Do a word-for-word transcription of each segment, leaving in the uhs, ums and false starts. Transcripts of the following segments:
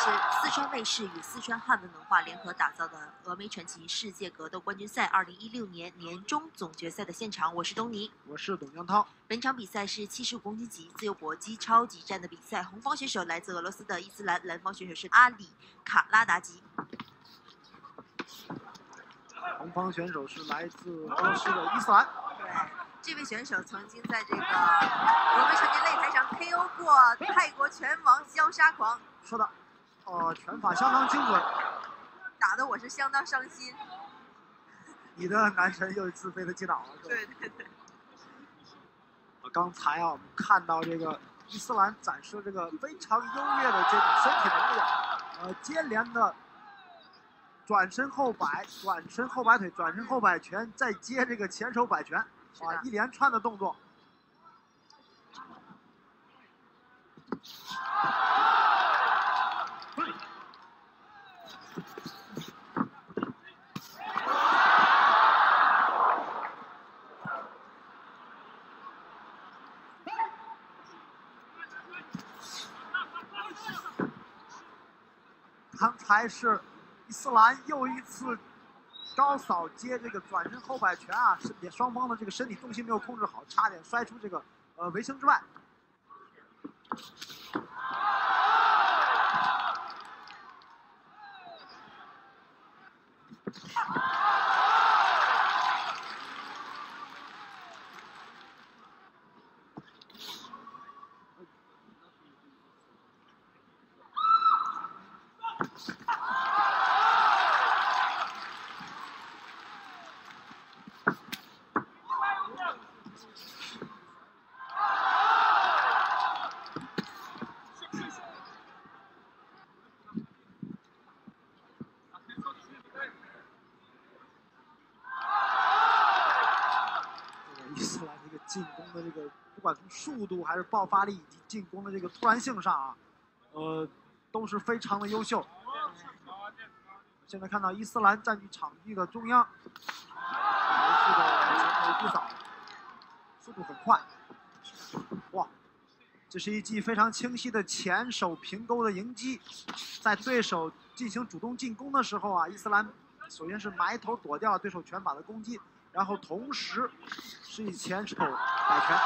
四川卫视与四川汉文文化联合打造的峨眉传奇世界格斗冠军赛二零一六年年终总决赛的现场，我是东尼， 我是董江涛。 本场比赛是七十五公斤级自由搏击超级战的比赛，红方选手来自俄罗斯的伊斯兰，蓝方选手是阿里卡拉达吉。 红方选手是来自俄罗斯的伊斯兰。 对。 这位选手曾经在这个峨眉传奇擂台上 K O 过泰国拳王萧沙狂。 是的，呃，拳法相当精准， 打得我是相当伤心。 你的男神又自卑的击倒了，是吧？ 对对对。 刚才啊，我们看到这个伊斯兰展示这个非常优越的这种身体能力啊，呃，接连的转身后摆、转身后摆腿、转身后摆拳，再接这个前手摆拳。 啊，一连串的动作。刚才是伊斯兰又一次 高扫接这个转身后摆拳啊，是也双方的这个身体重心没有控制好，差点摔出这个呃围城之外。伊斯兰这个进攻的这个，不管从速度还是爆发力以及进攻的这个突然性上啊，呃，都是非常的优秀。现在看到伊斯兰占据场地的中央，连续的前头突扫，速度很快。哇，这是一记非常清晰的前手平勾的迎击，在对手进行主动进攻的时候啊，伊斯兰首先是埋头躲掉了对手拳法的攻击。 然后同时是以前手摆拳，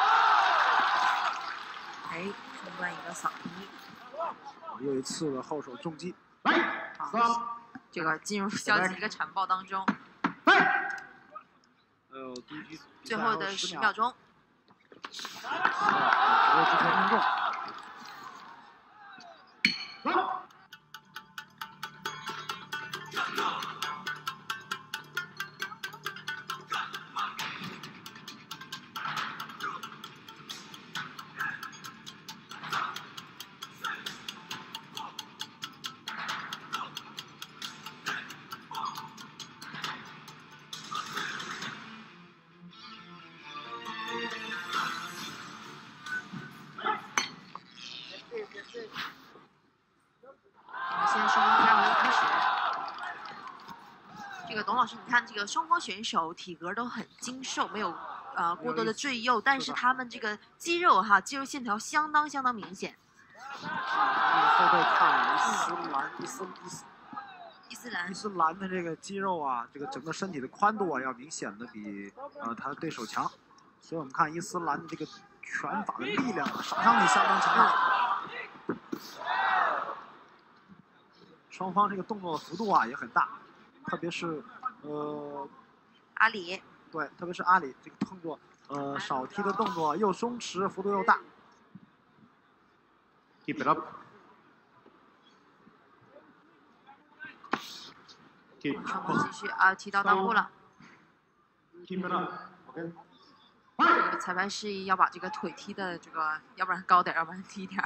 哎，中断一个扫踢， 又一次的后手重击， 好，这个进入消极一个缠抱当中， 呃， 最后的十秒钟， 掌握这条命中。 现在双方开回开始。这个董老师，你看这个双方选手体格都很精瘦，没有呃过多的赘肉，但是他们这个肌肉哈，肌肉线条相当相当明显。 后背看伊斯兰伊斯伊斯伊斯兰伊斯兰的这个肌肉啊，这个整个身体的宽度啊，要明显的比呃他的对手强，所以我们看伊斯兰的这个拳法的力量啊，杀伤力相当强大。 双方这个动作的幅度啊也很大，特别是呃阿里， 对，特别是阿里这个动作，呃扫踢的动作又松弛，幅度又大。Keep it up. Keep. 双方继续啊，踢到裆部了。 Keep it up. OK. 这个裁判示意要把这个腿踢的这个，要不然高点，要不然低点。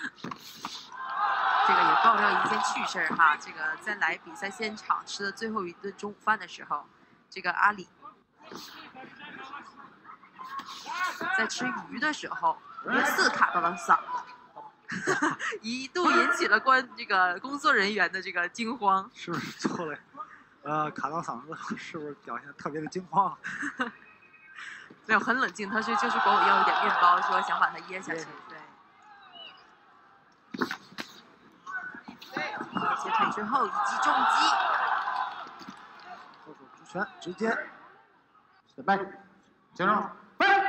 这个也爆料一件趣事儿哈，这个在来比赛现场吃的最后一顿中午饭的时候，这个阿里在吃鱼的时候疑似卡到了嗓子，一度引起了关这个工作人员的这个惊慌。 是不是做了？呃，卡到嗓子，是不是表现特别的惊慌？ 没有，很冷静，他说就是管我要一点面包，说想把它噎下去。对。 腿之后一击重击。 后手直拳直接 Step back. General. Back.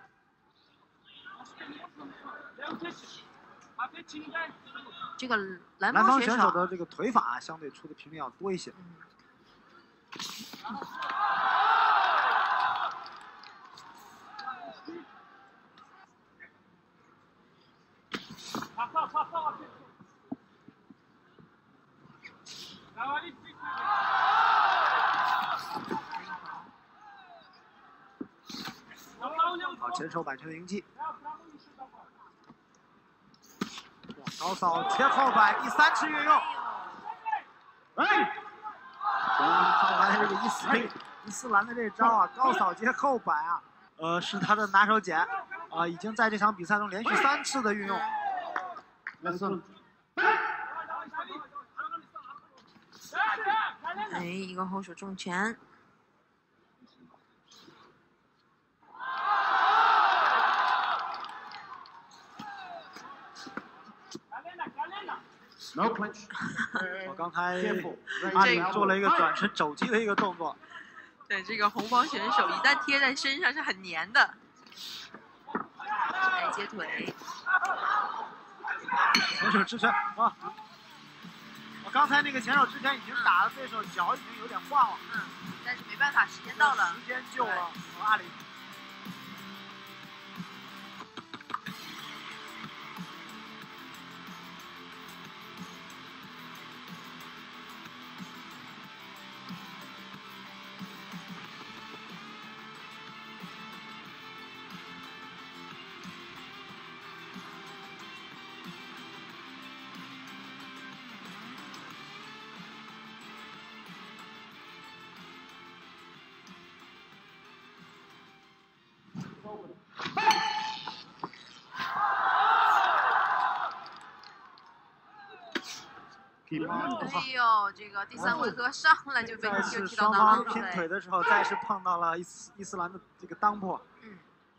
这个蓝南方选手方选手的这个腿法相对出的频率要多一些。 嗯好，前手摆拳的迎击。高扫切后摆，第三次运用。哎，看来这个伊斯伊斯兰的这招啊，高扫接后摆啊，呃，是他的拿手锏啊、呃，已经在这场比赛中连续三次的运用。 Listen. 哎，一个后手重拳。 No clinch. 我刚才 Careful. 阿里做了一个转身肘击的一个动作。 对，这个红方选手一旦贴在身上是很黏的。哎，接腿。 前手直拳啊！我刚才那个前手直拳已经打的对手脚已经有点晃了。 嗯，但是没办法，时间到了。 时间救了阿里。 Keep on. 哎呦，这个第三回合上来就被再就踢次双到裆了， 方拼腿的时候，再次碰到了伊斯伊斯兰的这个裆破。 嗯。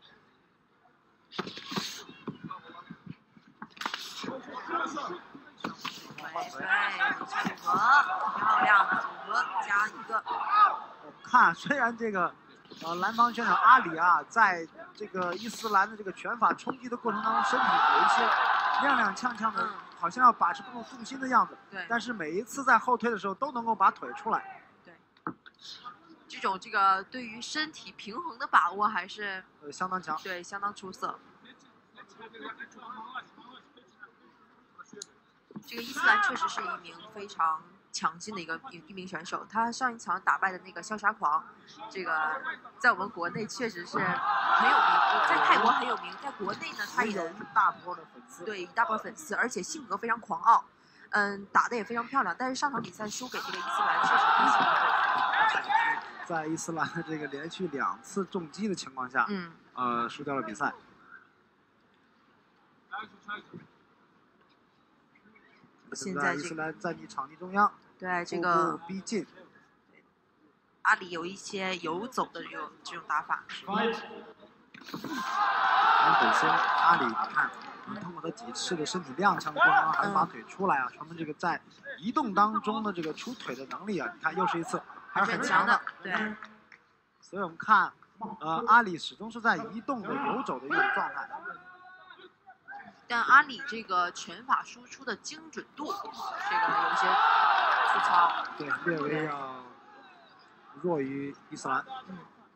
对对，组合漂亮的组合，加一个。 我们看，虽然这个呃蓝方选手阿里啊，在这个伊斯兰的这个拳法冲击的过程当中，身体有一些踉踉跄跄的， 嗯、 好像要把持不住重心的样子。 对。 但是每一次在后退的时候，都能够把腿出来。 对。这种这个对于身体平衡的把握还是呃相当强。 对，相当出色。这个伊斯兰确实是一名非常强劲的一个一一名选手，他上一场打败的那个潇洒狂，这个在我们国内确实是很有名，在泰国很有名，在国内呢他也有一大波的粉丝， 对，一大波粉丝，而且性格非常狂傲，嗯，打的也非常漂亮，但是上场比赛输给这个伊斯兰，确实不行。 在伊斯兰的这个连续两次重击的情况下， 嗯， 呃，输掉了比赛。 现在伊斯兰占据场地中央， 对这个逼近。 阿里有一些游走的这种这种打法。 本身阿里，你看，通过他几次的身体踉跄的过程中，还能把腿出来啊，说明这个在移动当中的这个出腿的能力啊，你看又是一次，还是很强的。 对。 所以我们看，呃，阿里始终是在移动的游走的一种状态。 但阿里这个拳法输出的精准度，这个有些粗糙， 对，略微要弱于伊斯兰。 嗯。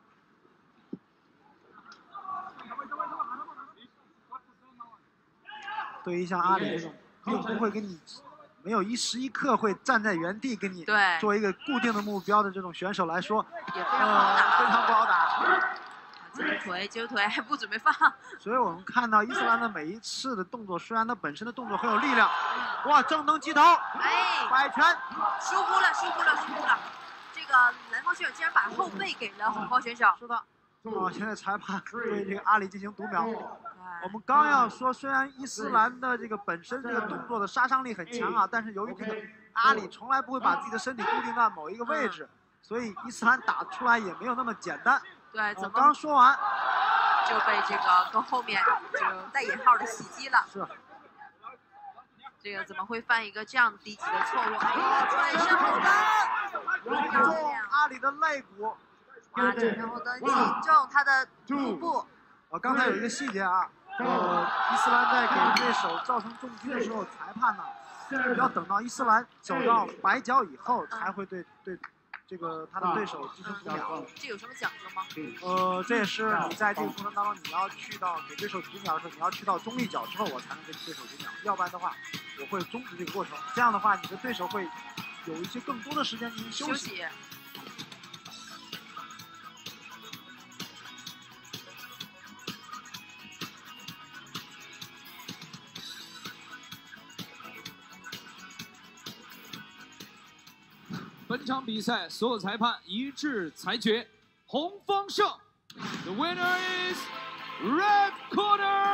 对于像阿里这种，并不会跟你没有一时一刻会站在原地跟你做一个固定的目标的这种选手来说， 也非常不好打， 非常不好打。 接住腿，接住腿，还不准备放。 所以我们看到伊斯兰的每一次的动作，虽然他本身的动作很有力量，哇，正蹬击头， 哎， 摆拳， 疏忽了，疏忽了，疏忽了。这个蓝方选手竟然把后背给了红方选手。 是的。哦，现在裁判对这个阿里进行读秒。我们刚要说，虽然伊斯兰的这个本身这个动作的杀伤力很强啊，但是由于这个阿里从来不会把自己的身体固定在某一个位置，所以伊斯兰打出来也没有那么简单。 对，怎么刚说完就被这个跟后面这个带引号的袭击了？ 是。 这个怎么会犯一个这样低级的错误？哎呀，转身后单， 中阿里的肋骨。 啊，转身后单击中他的腹部。 啊，刚才有一个细节啊，呃，伊斯兰在给对手造成重击的时候，裁判呢要等到伊斯兰走到白角以后，才会对对这个他的对手进行读秒。 这有什么讲究吗？ 呃，这也是你在这个过程当中，你要去到给对手读秒的时候，你要去到中立角之后，我才能给对手读秒，要不然的话，我会终止这个过程。这样的话，你的对手会有一些更多的时间进行休息。 休息本场比赛所有裁判一致裁决，红方胜。The winner is red corner.